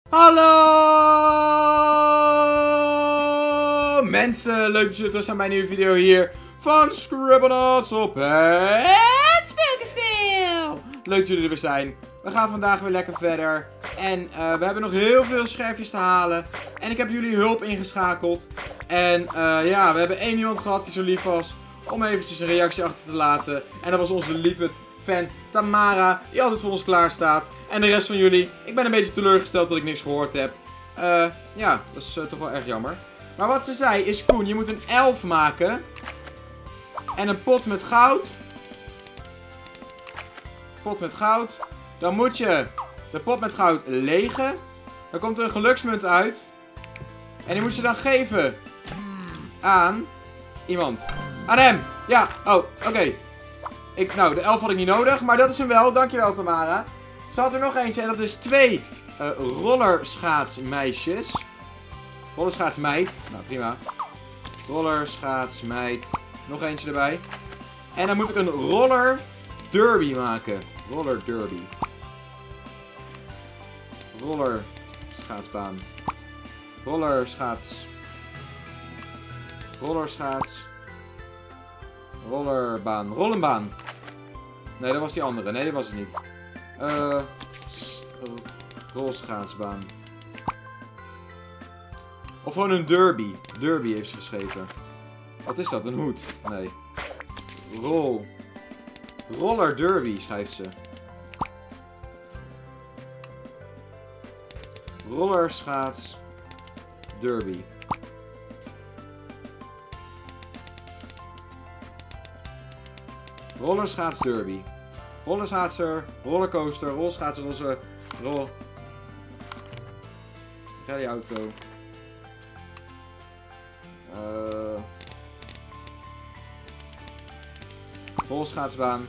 Hallo mensen, leuk dat jullie terug zijn bij een nieuwe video hier van Scribblenauts op het Speelkasteel. Leuk dat jullie er weer zijn. We gaan vandaag weer lekker verder. En we hebben nog heel veel scherfjes te halen. En ik heb jullie hulp ingeschakeld. En ja, we hebben één iemand gehad die zo lief was om eventjes een reactie achter te laten. En dat was onze lieve fan Tamara, die altijd voor ons klaar staat. En de rest van jullie, ik ben een beetje teleurgesteld dat ik niks gehoord heb. Ja, dat is toch wel erg jammer. Maar wat ze zei is, Koen, je moet een elf maken. En een pot met goud. Pot met goud. Dan moet je de pot met goud legen. Dan komt er een geluksmunt uit. En die moet je dan geven aan iemand. Aan hem. Ja, oh, oké. Nou, de 11 had ik niet nodig, maar dat is hem wel. Dankjewel, Tamara. Ze had er nog eentje en dat is 2 rollerschaatsmeisjes. Rollerschaatsmeid. Nou, prima. Rollerschaatsmeid. Nog eentje erbij. En dan moet ik een roller derby maken. Roller derby. Rollerschaatsbaan. Rollerschaats. Rollerbaan. Rollenbaan. Nee, dat was die andere. Nee, dat was het niet. Rolschaatsbaan. Of gewoon een derby. Derby heeft ze geschreven. Wat is dat? Een hoed? Nee. Roller derby schrijft ze. Rollerschaats derby. Rollerschaats derby. Rollerschaatser, rollercoaster, rolschaatser, rallyauto. Rolschaatsbaan.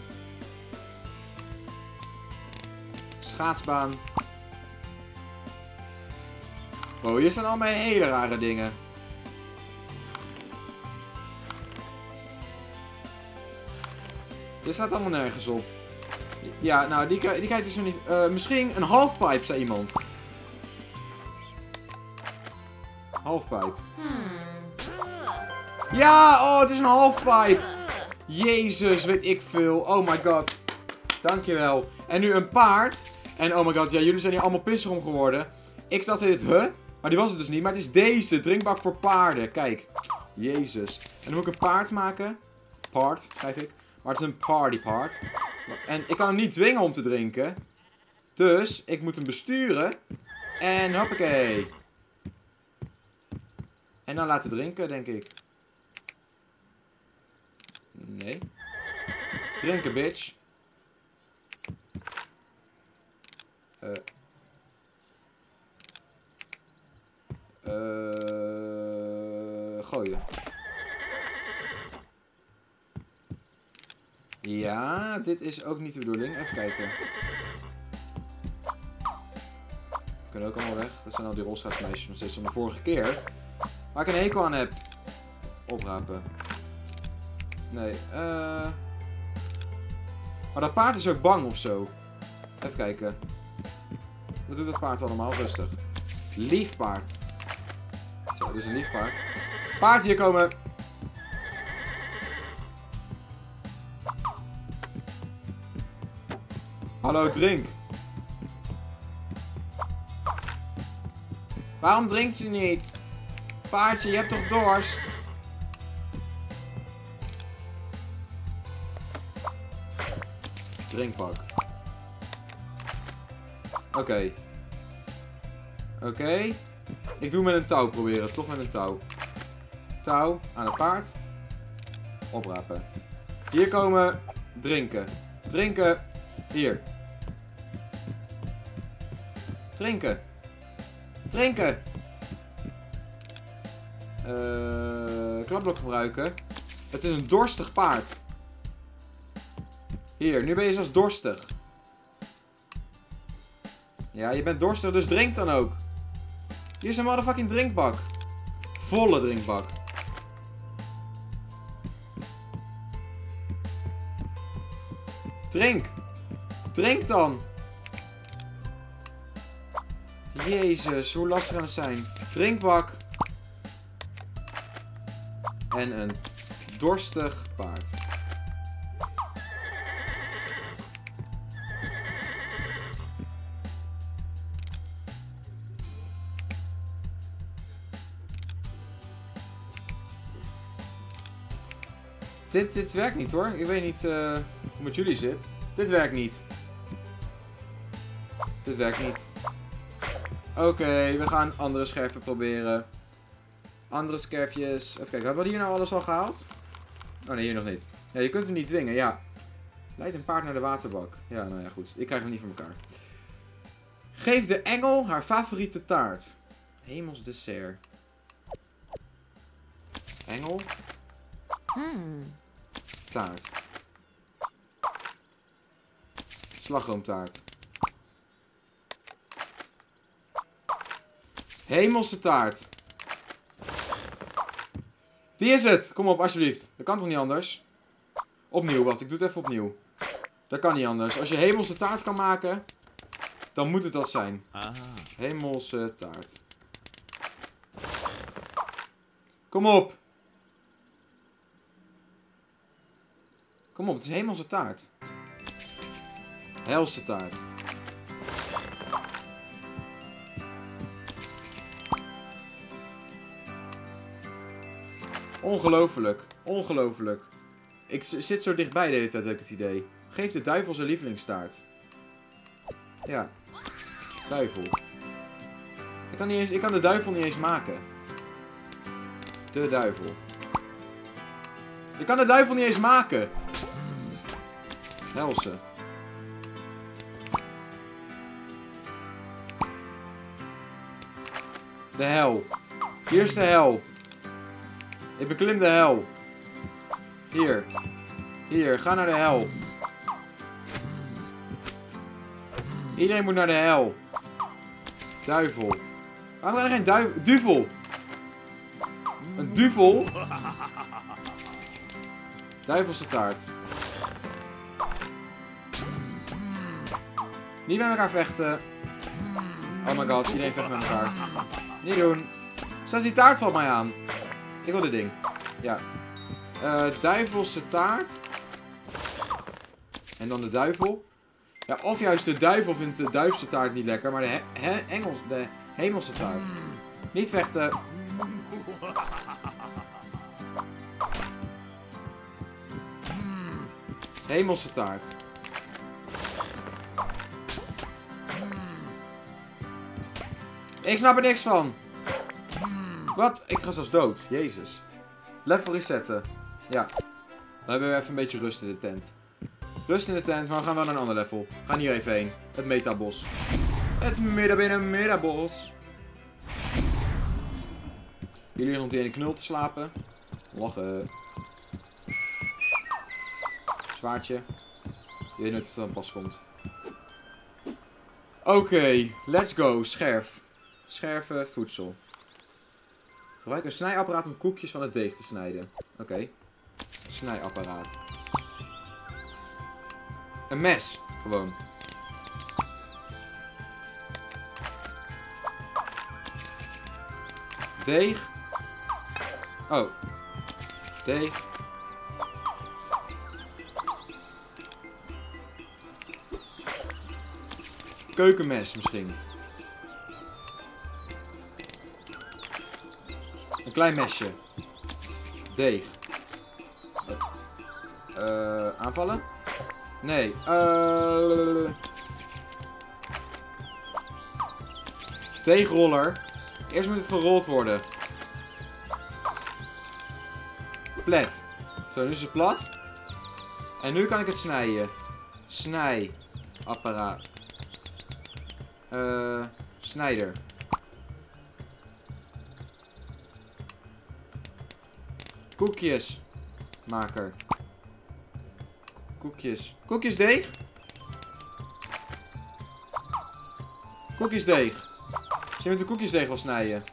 Schaatsbaan. Wow, hier staan allemaal hele rare dingen. Dit staat allemaal nergens op. Ja, nou, die kijkt dus nog niet. Misschien een halfpipe, zei iemand. Halfpipe. Ja, oh, het is een halfpipe. Jezus, weet ik veel. Oh my god. Dankjewel. En nu een paard. En oh my god, ja, jullie zijn hier allemaal pissig om geworden. Ik dacht dit, maar die was het dus niet. Maar het is deze, drinkbak voor paarden. Kijk. Jezus. En dan moet ik een paard maken. Paard, schrijf ik. Maar het is een partypaard. En ik kan hem niet dwingen om te drinken. Dus ik moet hem besturen. En hoppakee. En dan laten drinken, denk ik. Nee. Drinken, bitch. Gooien. Ja, dit is ook niet de bedoeling. Even kijken. We kunnen ook allemaal weg. Dat zijn al die rolschaatsmeisjes nog steeds van de vorige keer. Waar ik een hekel aan heb. Oprapen. Nee, maar dat paard is ook bang of zo. Even kijken. Wat doet dat paard allemaal? Rustig. Lief paard. Zo, dit is een lief paard. Paard, hier komen. Hallo, drink. Waarom drinkt ze niet? Paardje, je hebt toch dorst? Drinkbak. Oké. Oké. Ik doe met een touw proberen. Toch met een touw. Touw aan het paard. Oprapen. Hier komen. Drinken. Drinken. Hier. Drinken. Drinken. Klapblok gebruiken. Het is een dorstig paard. Hier, nu ben je zelfs dorstig. Ja, je bent dorstig, dus drink dan ook. Hier is een motherfucking drinkbak. Volle drinkbak. Drink. Drink dan. Jezus, hoe lastig kan het zijn? Drinkbak. En een dorstig paard. Dit werkt niet hoor. Ik weet niet hoe het met jullie zit. Dit werkt niet. Dit werkt niet. Oké, we gaan andere scherven proberen. Andere scherfjes. Even kijken, hebben we hier nou alles al gehaald? Oh nee, hier nog niet. Ja, je kunt hem niet dwingen, ja. Leid een paard naar de waterbak. Ja, nou ja, goed. Ik krijg hem niet voor elkaar. Geef de engel haar favoriete taart. Hemels dessert. Engel. Taart. Slagroomtaart. Hemelse taart. Die is het. Kom op, alsjeblieft. Dat kan toch niet anders? Opnieuw, wat? Ik doe het even opnieuw. Dat kan niet anders. Als je hemelse taart kan maken, dan moet het dat zijn. Hemelse taart. Kom op. Kom op, het is hemelse taart. Helse taart. Ongelooflijk. Ongelooflijk. Ik zit zo dichtbij de hele tijd, heb ik het idee. Geef de duivel zijn lievelingstaart. Ja. Duivel. Ik kan de duivel niet eens maken. De duivel. Je kan de duivel niet eens maken. Helse. De hel. Hier is de hel. Ik beklim de hel. Hier. Hier, ga naar de hel. Iedereen moet naar de hel. Duivel. Waarom ben er geen duivel? Duvel. Een duvel? Duivelse taart. Niet met elkaar vechten. Oh my god, iedereen vecht met elkaar. Niet doen. Zelfs die taart valt mij aan. Ik wil dit ding. Ja. Duivelse taart. En dan de duivel. Ja, of juist de duivel vindt de duivelse taart niet lekker, maar de hemelse taart. Niet vechten. Hemelse taart. Ik snap er niks van. Wat? Ik ga zelfs dood. Jezus. Level resetten. Ja. Dan hebben we even een beetje rust in de tent. Rust in de tent, maar we gaan wel naar een ander level. We gaan hier even heen. Het metabos. Het metabos. Jullie rond in een knul te slapen. Lachen. Zwaardje. Je weet nooit of het aan pas komt. Oké, let's go. Scherf. Scherven voedsel. Gebruik een snijapparaat om koekjes van het deeg te snijden. Oké. Snijapparaat. Een mes. Gewoon. Deeg. Oh. Deeg. Keukenmes misschien. Een klein mesje. Deeg. Aanvallen? Nee. Deegroller. Eerst moet het gerold worden. Plet. Zo, nu is het plat. En nu kan ik het snijden. Snijapparaat. Snijder. Koekjesmaker. Koekjes. Koekjesdeeg? Koekjesdeeg. Zullen we met de koekjesdeeg wel snijden?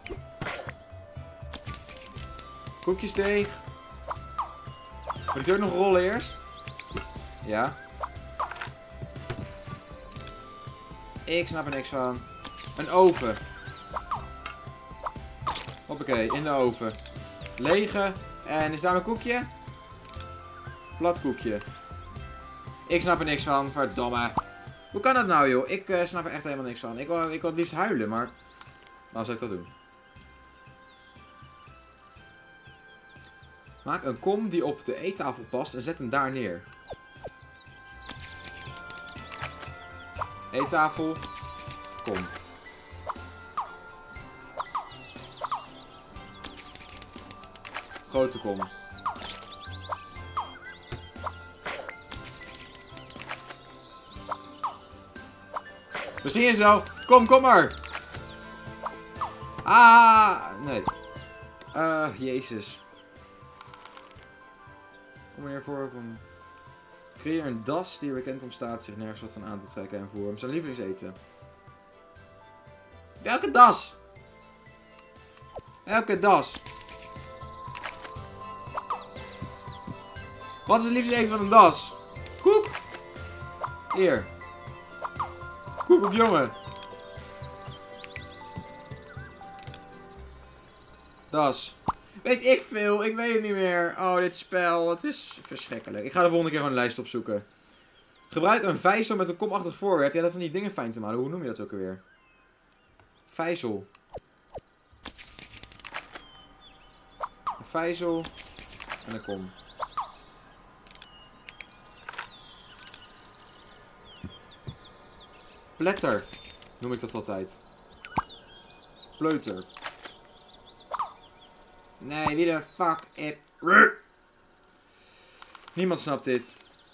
Koekjesdeeg. Moet ik ook nog rollen eerst? Ja. Ik snap er niks van. Een oven. Hoppakee, in de oven. Lege. En is daar een koekje? Plat koekje. Ik snap er niks van, verdomme. Hoe kan dat nou, joh? Ik snap er echt helemaal niks van. Ik wil het liefst huilen, maar... Waarom zou ik dat doen? Maak een kom die op de eettafel past en zet hem daar neer. Eettafel. Kom. Grote kom. We zien je zo. Kom maar. Ah, nee. Jezus. Kom hier voor. Kom. Creëer een das die bekend om staat zich nergens wat van aan te trekken en voer hem zijn lievelingseten. Welke das? Welke das? Wat is het lievelingseten van een das? Koek. Hier. Koek op jongen. Das. Weet ik veel, ik weet het niet meer. Oh, dit spel, het is verschrikkelijk. Ik ga de volgende keer gewoon een lijst opzoeken. Gebruik een vijzel met een komachtig voorwerp. Ja, dat van die dingen fijn te maken. Hoe noem je dat ook alweer? Vijzel. Een vijzel. En een kom. Pletter. Noem ik dat altijd. Pleuter. Nee, wie de fuck is... Niemand snapt dit.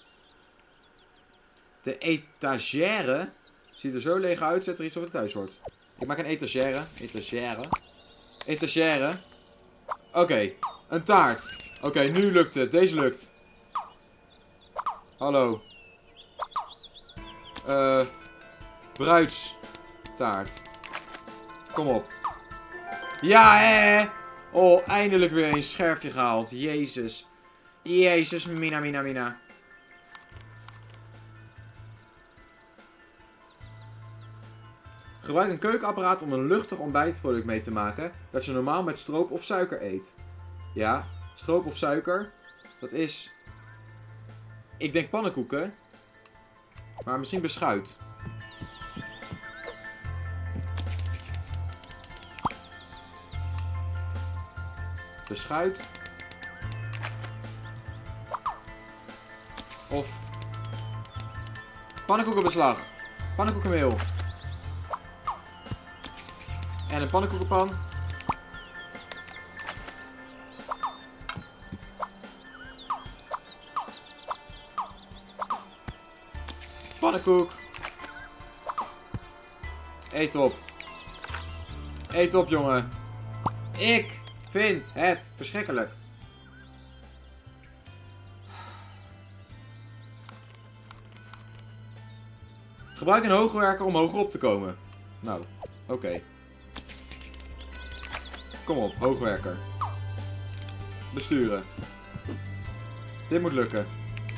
De etagère ziet er zo leeg uit, zet er iets op het thuis hoort. Ik maak een etagère. Etagère. Oké, een taart. Oké, nu lukt het. Deze lukt. Hallo. Bruidstaart. Kom op. Ja, hè. Oh, eindelijk weer een scherfje gehaald. Jezus. Jezus, mina. Gebruik een keukenapparaat om een luchtig ontbijtproduct mee te maken dat je normaal met stroop of suiker eet. Ja, stroop of suiker. Dat is... Ik denk pannenkoeken. Maar misschien beschuit. Beschuit. Of pannenkoekenbeslag. Pannenkoekenmeel. En een pannenkoekenpan. Pannenkoek. Eet op. Eet op, jongen. Ik vind het verschrikkelijk. Gebruik een hoogwerker om hoger op te komen. Nou, oké. Kom op, hoogwerker. Besturen. Dit moet lukken.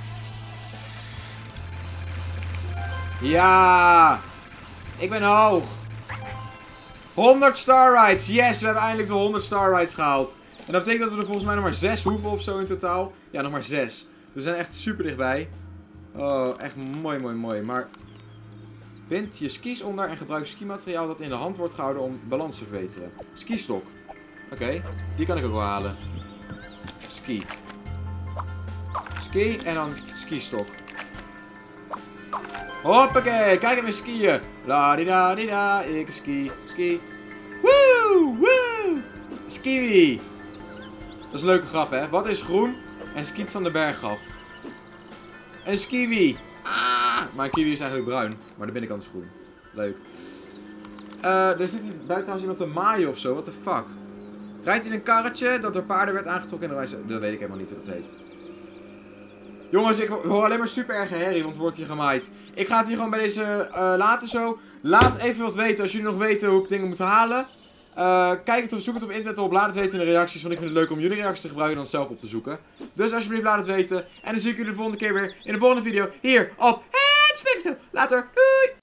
Ja! Ik ben hoog. 100 star rides. Yes, we hebben eindelijk de 100 star rides gehaald. En dat betekent dat we er volgens mij nog maar 6 hoeven of zo in totaal. Ja, nog maar 6. We zijn echt super dichtbij. Oh, echt mooi. Maar bind je skis onder en gebruik skimateriaal dat in de hand wordt gehouden om balans te verbeteren. Skistok. Oké, die kan ik ook wel halen. Ski. Ski en dan skistok. Hoppakee, kijk hem eens skiën. La di da di da, ik ski. Woe! Skiwi. Dat is een leuke grap, hè? Wat is groen en skiet van de berg af? Een skiwi. Ah! Maar een kiwi is eigenlijk bruin, maar de binnenkant is groen. Leuk. Er zit hier buiten trouwens iemand te maaien of zo, what the fuck? Rijdt in een karretje dat door paarden werd aangetrokken in de wijze... Dat weet ik helemaal niet hoe dat heet. Jongens, ik hoor alleen maar super erge herrie, want er wordt hier gemaaid. Ik ga het hier gewoon bij deze laten zo. Laat even wat weten als jullie nog weten hoe ik dingen moet halen. Kijk het op, zoek het op internet op, laat het weten in de reacties, want ik vind het leuk om jullie reacties te gebruiken en dan zelf op te zoeken. Dus alsjeblieft laat het weten. En dan zie ik jullie de volgende keer weer in de volgende video hier op het Speakerstil. Later, doei!